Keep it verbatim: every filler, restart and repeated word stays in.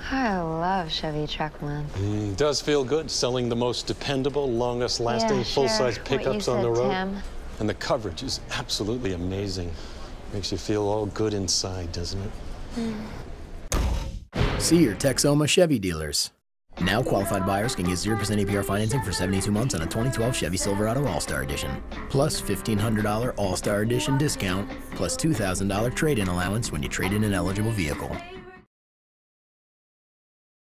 I love Chevy truck month. Mm, does feel good selling the most dependable, longest-lasting yeah, full-size sure. pickups on said, the road. Tim. And the coverage is absolutely amazing. Makes you feel all good inside, doesn't it? Mm. See your Texoma Chevy dealers. Now qualified buyers can get zero percent A P R financing for seventy-two months on a twenty twelve Chevy Silverado All-Star Edition, plus fifteen hundred dollar All-Star Edition discount, plus two thousand dollar trade-in allowance when you trade in an eligible vehicle.